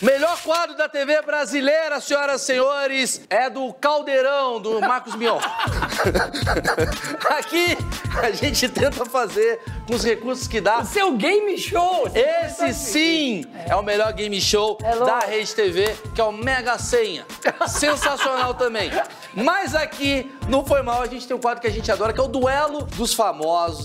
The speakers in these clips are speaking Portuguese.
Melhor quadro da TV brasileira, senhoras e senhores, é do Caldeirão, do Marcos Mion. Aqui a gente tenta fazer com os recursos que dá. O seu game show! Esse sim é o melhor game show da Rede TV, que é o Mega Senha. Sensacional também. Mas aqui, no Foi Mal, a gente tem um quadro que a gente adora, que é o Duelo dos Famosos.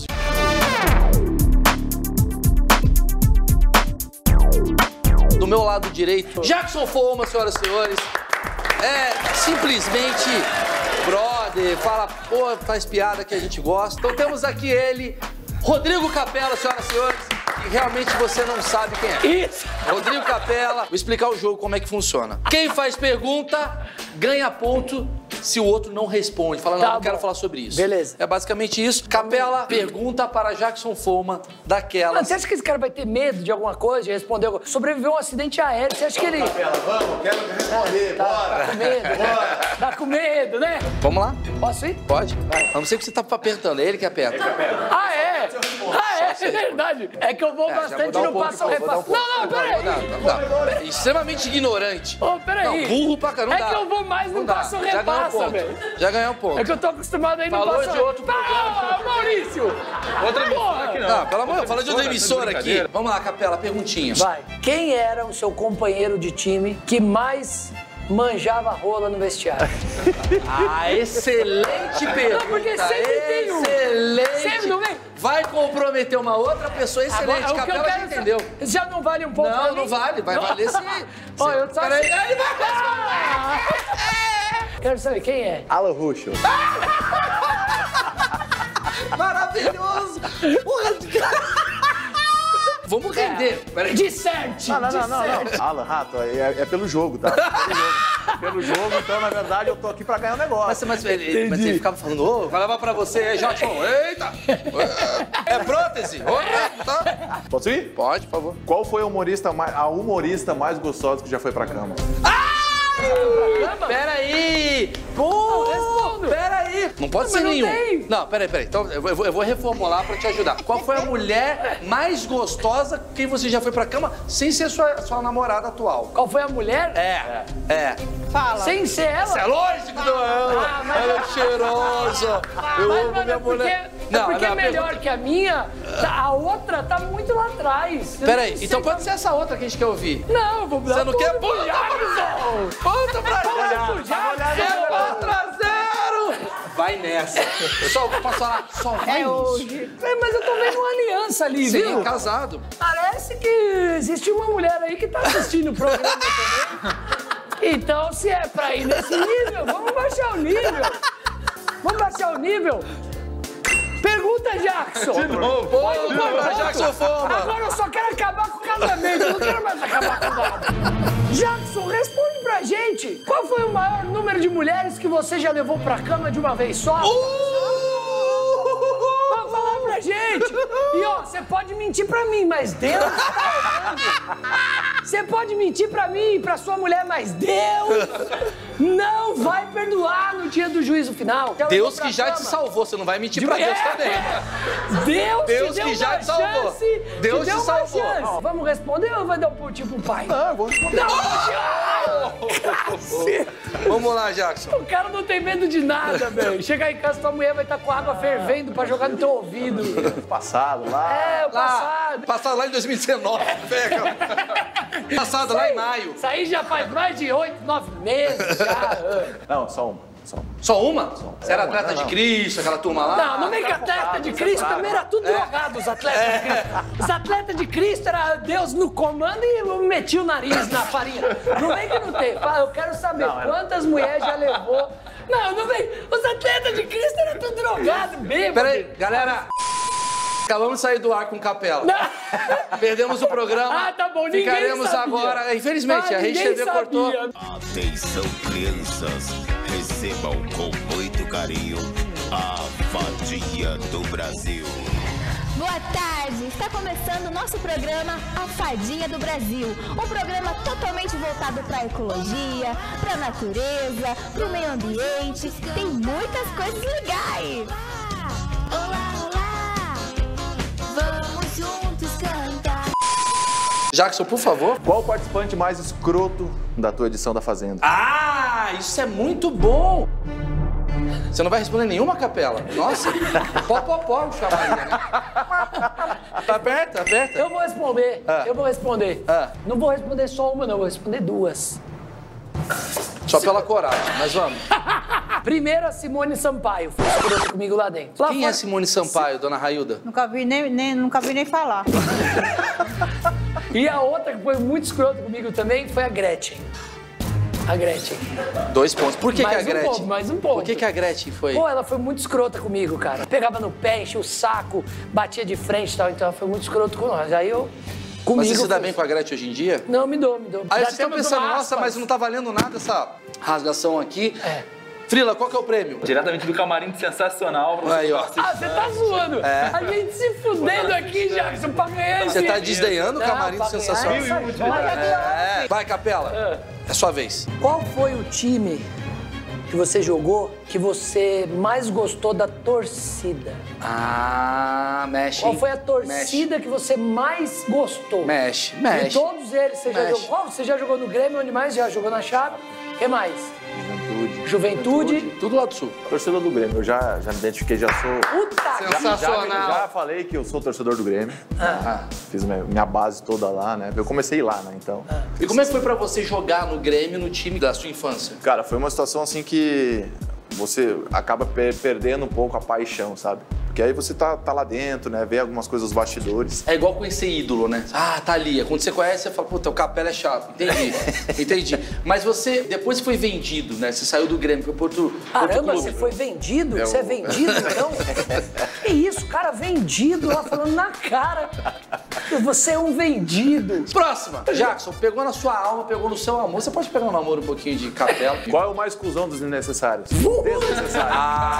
Do meu lado direito, Jackson Foma, senhoras e senhores. É simplesmente brother, fala, pô, faz piada que a gente gosta. Então temos aqui ele, Rodrigo Capela, senhoras e senhores. E realmente você não sabe quem é. Isso! Rodrigo Capela, vou explicar o jogo, como é que funciona. Quem faz pergunta ganha ponto se o outro não responde. Fala, não quero falar sobre isso. Beleza. É basicamente isso. Capela pergunta para Jackson Foma daquelas. Mano, você acha que esse cara vai ter medo de alguma coisa, de responder? Sobreviveu a um acidente aéreo, você acha que ele... Capela, vamos, quero responder, bora. Tá com medo, bora. Tá com medo, né? Vamos lá? Posso ir? Pode. Vai. A não ser que você tá apertando, é ele que aperta. Ah, é? Ah, é verdade. É que eu vou bastante no passo a repasso. Não, peraí. É extremamente ignorante. Ô, peraí. Não, burro pra caramba. É que eu vou mais no passo a repassa, velho. Já ganhou um ponto. É que eu tô acostumado a ir no Falou passo a de outro programa. Maurício! Outra emissora aqui não. Não, pelo amor de Deus, fala de outra emissora aqui. Vamos lá, Capela, perguntinha. Vai. Quem era o seu companheiro de time que mais manjava rola no vestiário? Ah, excelente pergunta. Não, porque sempre tem um. Excelente. Sempre, não vem? Vai comprometer uma outra pessoa excelente. Agora, Capela já entendeu. Já não vale um pouco pra Não, mim? não vale. Vai valer se... Ó, eu só... Peraí, ele vai Quero saber, quem é? Alan Ruschel. Maravilhoso. Vamos render. Peraí. Disserte! Não. Alan, Rato, é pelo jogo, tá? Pelo jogo, então, na verdade, eu tô aqui pra ganhar um negócio. Mas ele ficava falando, ô, vai levar pra você aí, Jackson. Eita! É prótese? Tá. Posso ir? Pode, por favor. Qual foi a humorista mais gostosa que já foi pra cama? Peraí! Pô, peraí! Não pode ser nenhum. Tem. Não, peraí. Então, eu vou reformular pra te ajudar. Qual foi a mulher mais gostosa que você já foi pra cama sem ser sua namorada atual? Qual foi a mulher? É. Fala. Sem ser ela? Isso é lógico, não é? Ela é cheirosa. Eu amo minha mulher. Porque é melhor que a minha, a outra tá muito lá atrás. Peraí, então pode ser essa outra que a gente quer ouvir. Não, eu vou dar. Você não quer? Pro Jackson! Ponto pra Jackson! 4-0! Vai nessa. Só posso falar, só vai nisso. Hoje. Mas eu tô vendo uma aliança ali, Sim, viu? casado. Parece que existe uma mulher aí que tá assistindo o programa também. Então, se é pra ir nesse nível, vamos baixar o nível. Vamos baixar o nível. Pergunta, Jackson. De novo. Pô, Jackson Foma. Agora eu só quero acabar com o casamento, eu não quero mais acabar com nada. Jackson, responde pra gente. Qual foi o maior número de mulheres que você já levou pra cama de uma vez só? Vamos falar pra gente. E ó, você pode mentir pra mim, mas Deus tá olhando. Você pode mentir pra mim e pra sua mulher, mas Deus não vai perdoar no dia do juízo final. Deus que já te salvou, você não vai mentir pra Deus também. Deus que já te salvou. Deus te salvou. Ó, vamos responder ou vai dar um pontinho pro pai? Não, eu vou responder. Vamos lá, Jackson. O cara não tem medo de nada, velho. Chegar em casa, tua mulher vai estar com água fervendo pra jogar no teu ouvido. Passado lá. É, o passado. Passado lá em 2019, pega. Passado lá em maio. Isso aí já faz mais de 8, 9 meses já. Não, só uma. Só uma? Você era atleta de Cristo, aquela turma lá? Não, não vem que atleta de Cristo também era tudo drogado, os atletas de Cristo. Os atletas de Cristo era Deus no comando e meti o nariz na farinha. Não vem que não tem. Eu quero saber quantas mulheres já levou. Não vem. Os atletas de Cristo eram tudo drogado, bêbado. Peraí, galera. Acabamos de sair do ar com Capela. Perdemos o programa. Ah, tá bom, ninguém Ficaremos sabia. agora. Infelizmente, a Rede TV cortou. Atenção, crianças, recebam com muito carinho a Fadinha do Brasil. Boa tarde! Está começando o nosso programa A Fadinha do Brasil. Um programa totalmente voltado para a ecologia, para a natureza, para o meio ambiente. Tem muitas coisas legais. Olá, olá! Vamos juntos cantar. Jackson, por favor. Qual o participante mais escroto da tua edição da Fazenda? Ah, isso é muito bom. Você não vai responder nenhuma, Capela? Nossa, pó, chamaria, né? Aperta. Eu vou responder, Não vou responder só uma, não, vou responder duas. Só pela coragem, mas vamos. Primeiro, a Simone Sampaio, foi escrota comigo lá dentro. Quem é Simone Sampaio, dona Railda? Nunca vi nem falar. E a outra que foi muito escrota comigo também foi a Gretchen. A Gretchen. 2 pontos. Por que, mais que a Gretchen? Ponto, mais um ponto. Por que a Gretchen foi? Pô, ela foi muito escrota comigo, cara. Pegava no pé, enchia o saco, batia de frente e tal. Então ela foi muito escrota com nós. Aí eu... Comigo, mas você se dá bem com a Gretchen hoje em dia? Não, me dou. Aí vocês estão pensando, nossa, mas não tá valendo nada essa rasgação aqui. Frila, qual que é o prêmio? Diretamente do camarim Sensacional. Aí, ó. Ah, você tá zoando. A gente se fudendo aqui, Jackson, pra ganhar esse... Você tá desdenhando o camarim do Sensacional? Vai, Capela. É sua vez. Qual foi o time que você jogou que você mais gostou da torcida? Ah, mexe. Qual foi a torcida que você mais gostou? Mexe. De todos eles, você já jogou? Qual? Você já jogou no Grêmio, onde mais? Já jogou na Chave? O que mais? Juventude. Tudo lá do Sul. Torcedor do Grêmio, eu já me identifiquei, já sou... Puta! Sensacional. Já falei que eu sou torcedor do Grêmio. Fiz minha base toda lá, né? Eu comecei lá, né? Então... E como é que foi pra você jogar no Grêmio, no time da sua infância? Cara, foi uma situação assim que você acaba perdendo um pouco a paixão, sabe? Porque aí você tá lá dentro, né? Vê algumas coisas, os bastidores. É igual conhecer ídolo, né? Ah, tá ali. Quando você conhece, você fala, puta, o Capela é chato. Entendi. Mas você, depois que foi vendido, né? Você saiu do Grêmio, foi pro outro Caramba, clube. você foi vendido? Você é vendido, então? Que isso, cara vendido lá falando na cara. Você é um vendido. Próxima. Jackson, pegou na sua alma, pegou no seu amor. Você pode pegar no namoro um pouquinho de Capela? Qual é o mais cuzão dos desnecessários? Desnecessários.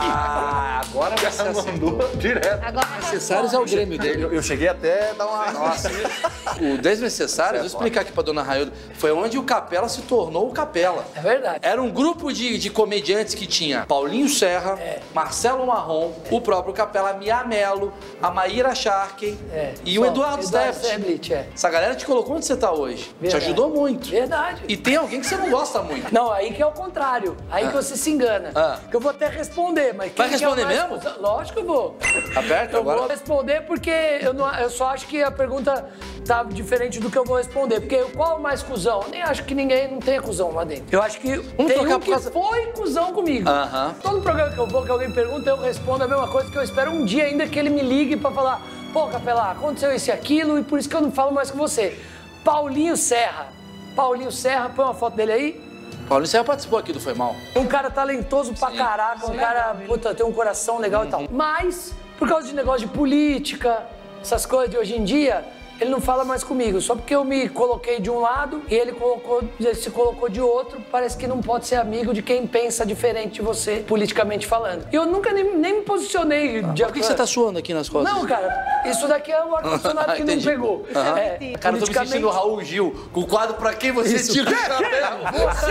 Agora você acertou. Direto. Desnecessários é o Grêmio dele. Eu cheguei até a dar uma... Nossa. O Desnecessários, vou explicar aqui pra dona Railda, foi onde o Capela se tornou o Capela. É verdade. Era um grupo de comediantes que tinha Paulinho Serra, Marcelo Marrom, o próprio Capela, Mia Mello, a Maíra Sharkey e o Eduardo Stebbs. Essa galera te colocou onde você tá hoje. Verdade. Te ajudou muito. Verdade. E tem alguém que você não gosta muito. Não, aí que é o contrário. Aí que você se engana. Que eu vou até responder, mas... Vai responder mesmo? Lógico que eu vou. Aperta eu agora. Vou responder porque eu só acho que a pergunta tá diferente do que eu vou responder. Porque qual é o mais cuzão? Eu nem acho que ninguém não tenha cuzão lá dentro. Eu acho que tem um que foi cuzão comigo. Todo programa que eu vou, que alguém pergunta, eu respondo a mesma coisa, que eu espero um dia ainda que ele me ligue pra falar: pô, Capela, aconteceu isso e aquilo, e por isso que eu não falo mais com você. Paulinho Serra. Paulinho Serra, põe uma foto dele aí. Paulinho Serra participou aqui do Foi Mal. Um cara talentoso pra caraca, um cara, puta, tem um coração legal e tal. Mas, por causa de negócio de política, essas coisas de hoje em dia, ele não fala mais comigo. Só porque eu me coloquei de um lado e ele se colocou de outro, parece que não pode ser amigo de quem pensa diferente de você, politicamente falando. E eu nunca nem me posicionei. Por que você tá suando aqui nas costas? Não, cara, isso daqui é o ar-condicionado que não pegou. Cara, eu tô me sentindo o Raul Gil, com o quadro Pra Quem Você Tira o Chapéu.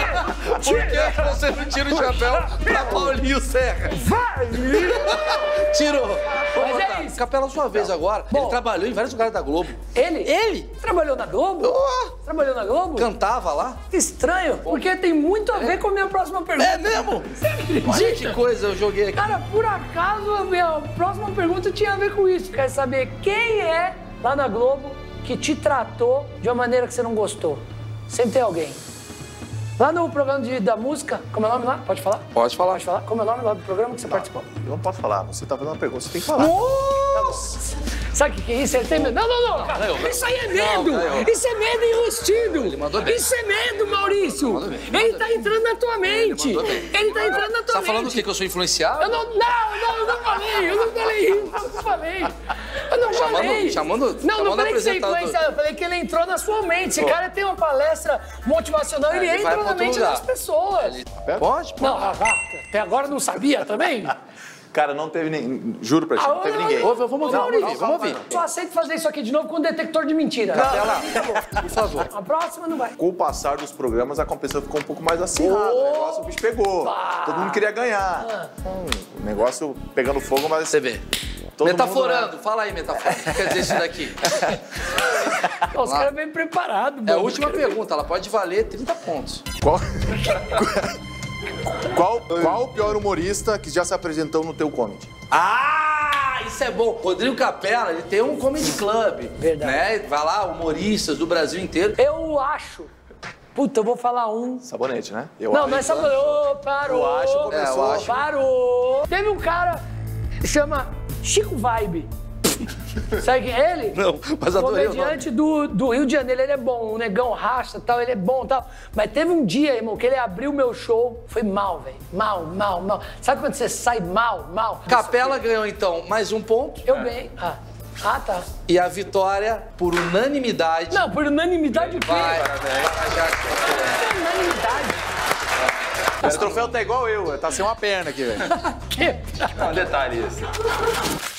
Por que você não tira o chapéu pra Paulinho Serra? Vai! Tirou. Mas é isso. Capela, sua vez agora. Bom, ele trabalhou em vários lugares da Globo. Ele? Trabalhou na Globo? Trabalhou na Globo? Cantava lá. Estranho, porque tem muito a ver com a minha próxima pergunta. É mesmo? Olha que coisa eu joguei aqui. Cara, por acaso a minha próxima pergunta tinha a ver com isso. Quer saber quem é lá na Globo que te tratou de uma maneira que você não gostou? Sempre tem alguém. Lá no programa da música, como é o nome lá? Pode falar? Pode falar. Pode falar? Como é o nome lá do programa que você participou? Eu não posso falar, você tá fazendo uma pergunta, você tem que falar. Nossa! Sabe o que é isso? Ele tem medo. Não, cara. Isso aí é medo. Isso é medo enrustido. Ele mandou bem. Isso é medo, Maurício. Ele tá entrando na tua mente. Ele tá entrando na tua mente. Você tá falando o quê? Que eu sou influenciado? Eu não falei. Eu não falei. Não falei que você é influenciado. Eu falei que ele entrou na sua mente. Esse cara tem uma palestra motivacional, ele entra na mente das pessoas. Pode? Não, até agora não sabia também? Cara, não teve ninguém. Juro pra ti, não teve ninguém. Vamos ouvir. Só aceito fazer isso aqui de novo com um detector de mentira. Capela, por favor. A próxima não vai. Com o passar dos programas, a competição ficou um pouco mais acirrada. O negócio, o bicho pegou. Todo mundo queria ganhar. O negócio pegando fogo, mas... Você vê. Todo Metaforando. mundo, né? Fala aí, metaforando. O que quer dizer isso daqui? Os caras bem preparados. É a última pergunta, ela pode valer 30 pontos. Qual o pior humorista que já se apresentou no teu comedy? Ah, isso é bom. Rodrigo Capela, ele tem um comedy club. Verdade. Né? Vai lá, humoristas do Brasil inteiro. Eu acho. Puta, eu vou falar um. Sabonete, né? Não é sabonete. Ô, parou. Eu acho, começou. eu acho. Parou. Teve um cara que chama Chico Vibe. Sabe quem é ele? Não, mas adorei o nome. Comediante do Rio de Janeiro, ele é bom. O negão racha e tal, ele é bom e tal. Mas teve um dia, irmão, que ele abriu o meu show. Foi mal, velho. Mal. Sabe quando você sai mal? Capela ganhou, então, mais um ponto. Eu ganhei. Ah, tá. E a vitória, por unanimidade... Não, por unanimidade o quê? Vai, para Jackson Foama. Unanimidade. Esse troféu tá igual eu, tá sem uma perna aqui, velho. Um detalhe esse.